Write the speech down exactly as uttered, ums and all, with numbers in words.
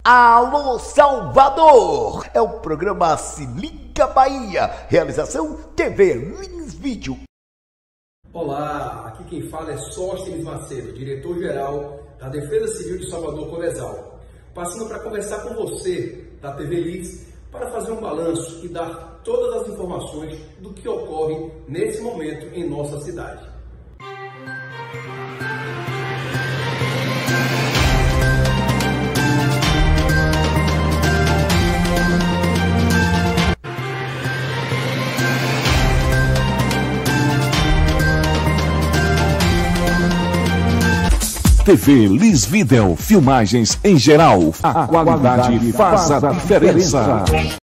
Alô Salvador! É o programa Se Liga Bahia, realização T V Lins Vídeo. Olá, aqui quem fala é Sóstenes Macedo, diretor-geral da Defesa Civil de Salvador Colesal, passando para conversar com você da T V Lins para fazer um balanço e dar todas as informações do que ocorre nesse momento em nossa cidade. T V Lins Video, filmagens em geral. A qualidade faz a diferença.